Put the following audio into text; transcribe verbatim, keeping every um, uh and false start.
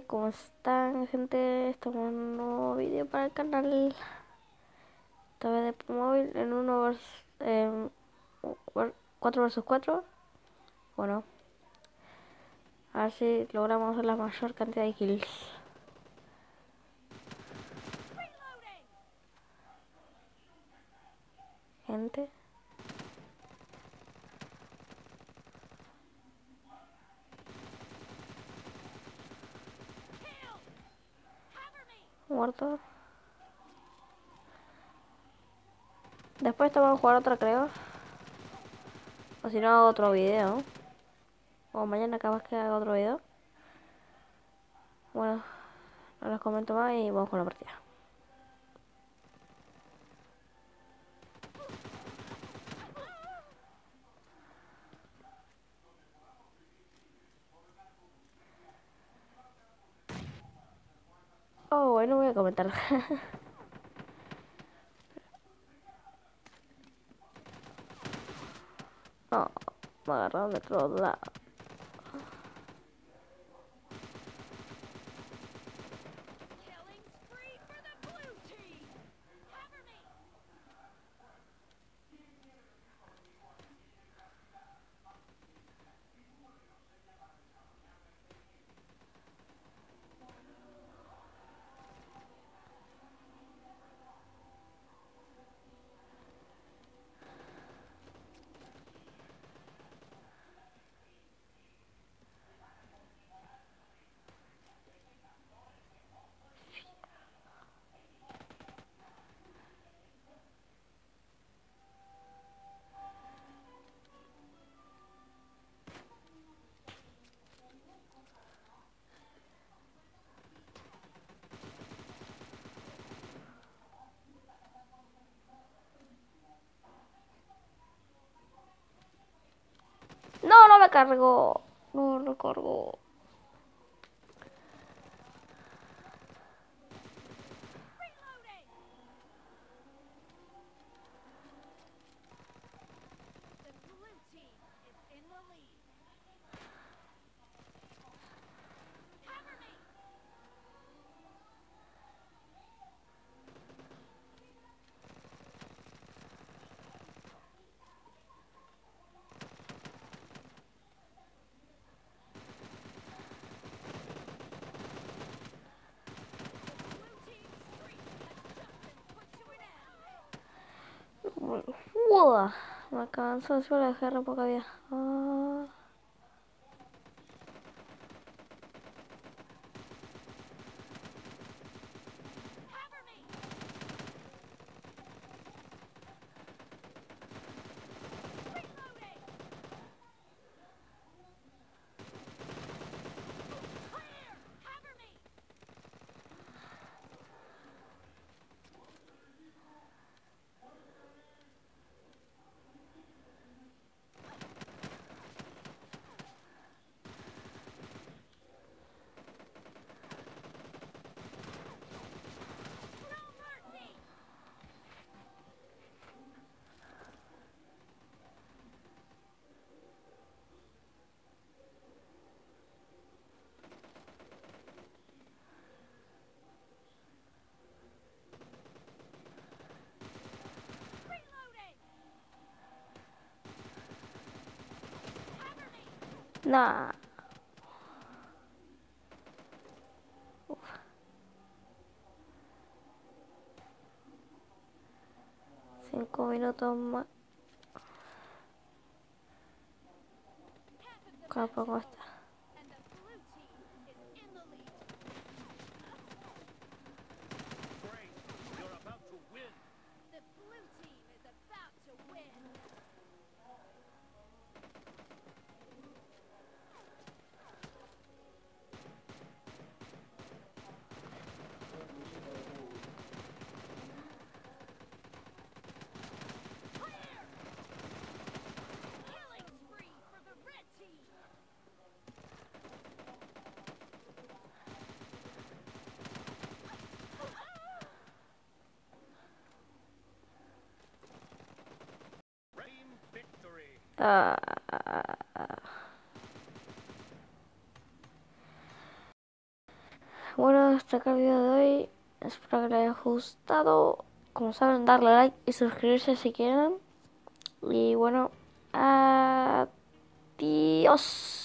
¿Cómo están, gente? Estamos en un nuevo vídeo para el canal. Esta vez de Playmobil en uno vers- em, cuatro versus cuatro. Bueno, a ver si logramos hacer la mayor cantidad de kills. Gente, muerto. Después te vamos a jugar otra, creo. O si no, hago otro video. O mañana capaz que haga otro video. Bueno, no les comento más y vamos con la partida. Oh, bueno, voy a comentar. No, me agarraron de todos lados. No, no me cargó. No, no cargó. Uah, me cansó, solo la dejé re poca vida. Ah, nah. Cinco minutos más. Capa, ¿cómo está? Ah, hasta acá el video de hoy. Espero que les haya gustado. Como saben, darle like y suscribirse si quieren. Y bueno, adiós.